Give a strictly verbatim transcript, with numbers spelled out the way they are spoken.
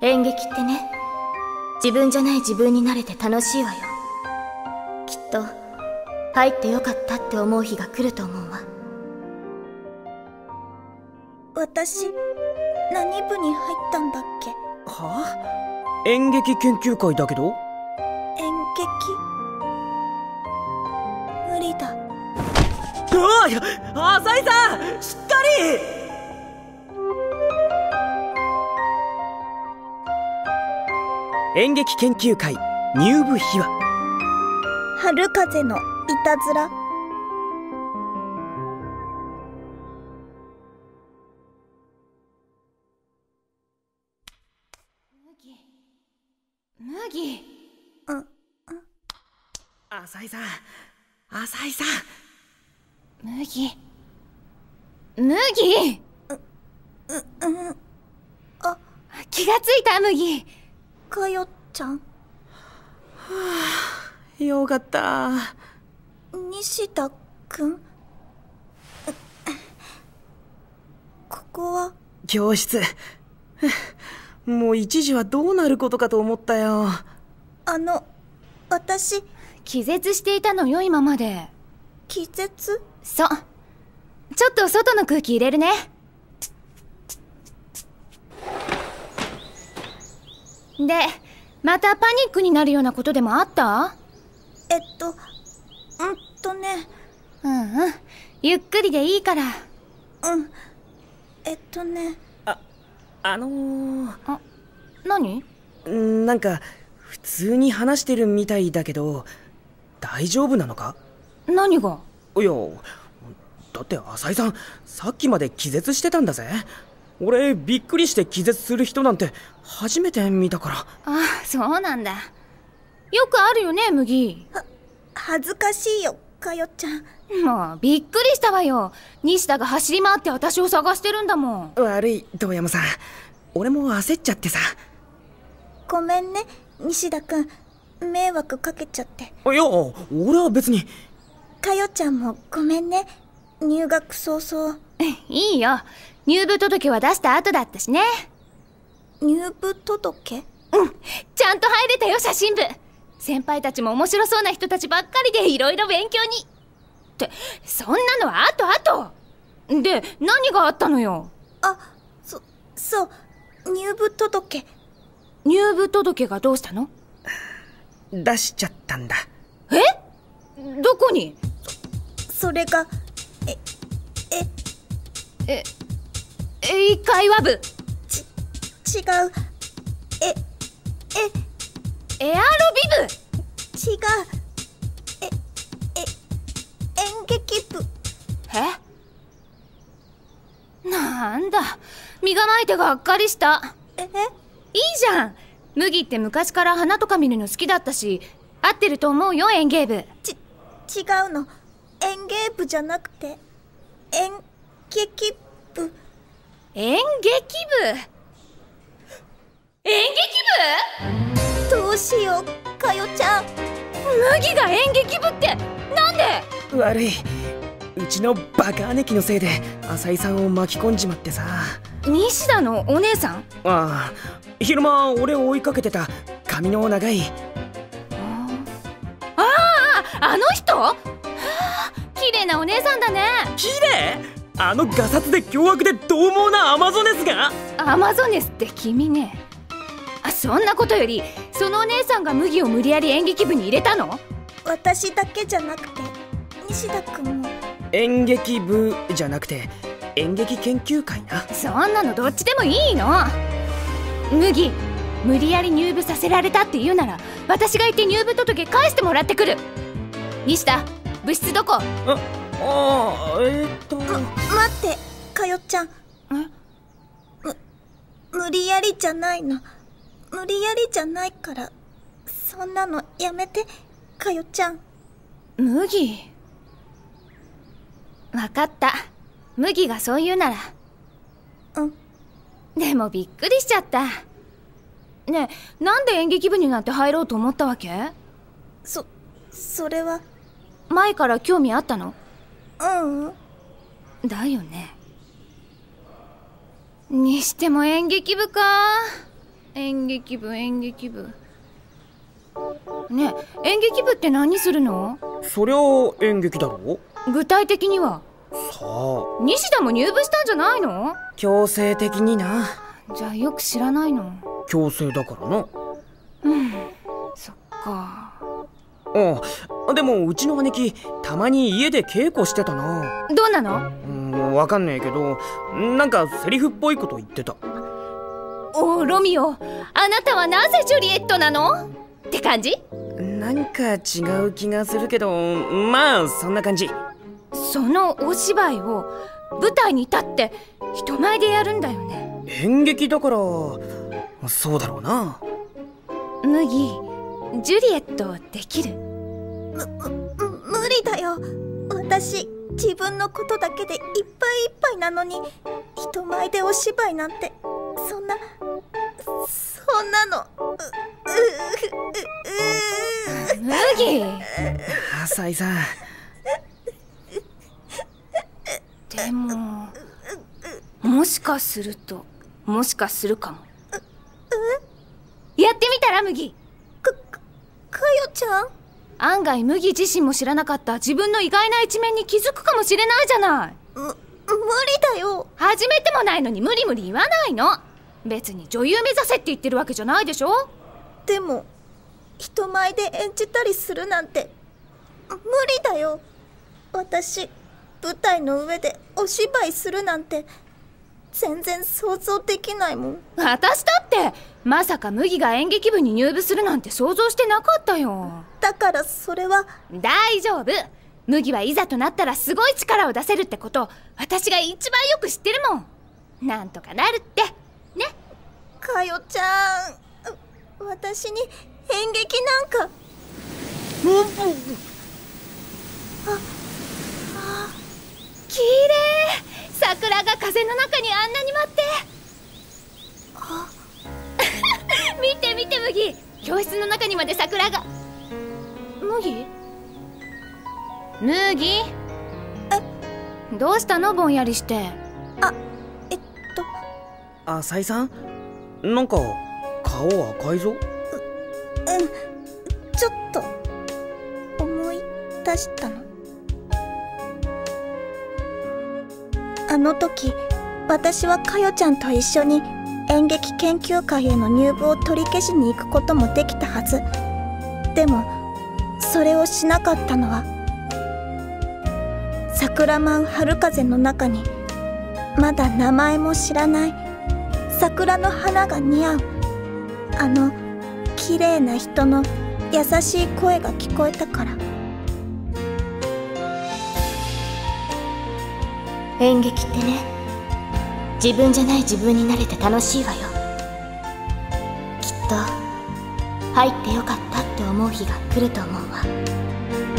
演劇ってね、自分じゃない自分になれて楽しいわよ。きっと入ってよかったって思う日が来ると思うわ。 私、何部に入ったんだっけ？ はあ？演劇研究会だけど？ 演劇？無理だ。 うわっ、浅井さん、しっかり！演劇研究会入部秘話。 春風のいたずら。 麦。 うん、 浅井さん、浅井さん。 麦。麦。 う、うん、あ、 気がついた、麦。 かよちゃん。はあ、よかった。 西田くん。ここは教室。もう一時はどうなることかと思ったよ。 あの、私気絶していたのよ、今まで。 気絶？ そう。ちょっと外の空気入れるね。で、またパニックになるようなことでもあった？ えっと、うんとね。 うんうん。ゆっくりでいいから。 うん。えっとね。 あ、あのー、 あ、何？ なんか、普通に話してるみたいだけど、大丈夫なのか？ 何が？ いや、だって浅井さん、さっきまで気絶してたんだぜ。俺、びっくりして気絶する人なんて初めて見たから。 ああ、そうなんだ。よくあるよね、麦。 は、恥ずかしいよ、かよちゃん。 もう、びっくりしたわよ。西田が走り回って私を探してるんだもん。 悪い、遠山さん。俺も焦っちゃってさ。 ごめんね、西田くん。迷惑かけちゃって。 いや、俺は別に。 かよちゃんもごめんね。入学早々。 いいよ。入部届は出した後だったしね。 入部届？ うん。ちゃんと入れたよ、写真部。先輩たちも面白そうな人たちばっかりでいろいろ勉強に。って、そんなのは後後。で、何があったのよ。 あ、そ、そう。入部届。 入部届がどうしたの？ 出しちゃったんだ。 え？どこに？ そ、それが、え、え、 え、英会話部。 ち、違う。え、え、 エアロビ部。 違う。え、え、演劇部。 え？なんだ。身構えてがっかりした。 え？ いいじゃん。麦って昔から花とか見るの好きだったし、合ってると思うよ、園芸部。 ち、違うの。演芸部じゃなくて、演劇部。 演劇部？演劇部？ どうしよう、かよちゃん。 麦が演劇部ってなんで？ 悪い。うちのバカ姉貴のせいで浅井さんを巻き込んじまってさ。 西田のお姉さん？ ああ、昼間俺を追いかけてた髪の長い。 ああ、あの人？はあ、綺麗なお姉さんだね。 綺麗？あのガサツで凶悪で獰猛なアマゾネスが？ アマゾネスって君ね。あ、そんなことよりそのお姉さんが麦を無理やり演劇部に入れたの？ 私だけじゃなくて西田くんも。 演劇部じゃなくて演劇研究会な。 そんなのどっちでもいいの。麦、無理やり入部させられたって言うなら私が行って入部届返してもらってくる。西田、部室どこ？ あ、あー、えー、っと、 ま、待ってかよちゃん。む、無理やりじゃないの。無理やりじゃないから、そんなのやめてかよちゃん。 麦、わかった。麦がそう言うなら。 うん。 でもびっくりしちゃった。ねえ、なんで演劇部になんて入ろうと思ったわけ？ そ、それは。 前から興味あったの？ うんうん。 だよね。にしても演劇部か。 演劇部演劇部。ねえ、演劇部って何するの？ そりゃ演劇だろ。 具体的には？ さあ、 西田も入部したんじゃないの？ 強制的にな。 じゃあよく知らないの？ 強制だからな。 うん、そっか。 ああ、でもうちの姉貴たまに家で稽古してたな。 どうなの？ うん、わかんねえけど、なんかセリフっぽいこと言ってた。 おー、ロミオ、あなたはなぜジュリエットなの？って感じ？ なんか違う気がするけど、まあそんな感じ。 そのお芝居を舞台に立って人前でやるんだよね。 演劇だからそうだろうな。 麦、ジュリエットできる？ む、む、無理だよ。私、自分のことだけでいっぱいいっぱいなのに、人前でお芝居なんて、そんな、そんなの、う、う、う、う、 麦。 浅井さん。 でも、もしかすると、もしかするかも。やってみたら、麦。 か、か、かよちゃん？ 案外麦自身も知らなかった自分の意外な一面に気づくかもしれないじゃない。 む、無理だよ。 始めてもないのに無理無理言わないの。別に女優目指せって言ってるわけじゃないでしょ。 でも、人前で演じたりするなんて、無理だよ。私、舞台の上でお芝居するなんて、全然想像できないもん。 私だってまさか麦が演劇部に入部するなんて想像してなかったよ。 だからそれは。 大丈夫。麦はいざとなったらすごい力を出せるってこと私が一番よく知ってるもん。なんとかなるってね。 かよちゃん、私に演劇なんか。あ、あ、 きれい。桜が風の中にあんなに舞って。 あ見て見て麦、教室の中にまで桜が。麦麦え、 どうしたのぼんやりして。 あ、えっと浅井さん、なんか顔赤いぞ。う、 うん、ちょっと思い出したの。あの時、私はかよちゃんと一緒に演劇研究会への入部を取り消しに行くこともできたはず。でも、それをしなかったのは、桜舞う春風の中に、まだ名前も知らない桜の花が似合う、あの綺麗な人の優しい声が聞こえたから。 演劇ってね、自分じゃない自分になれて楽しいわよ。きっと入ってよかったって思う日が来ると思うわ。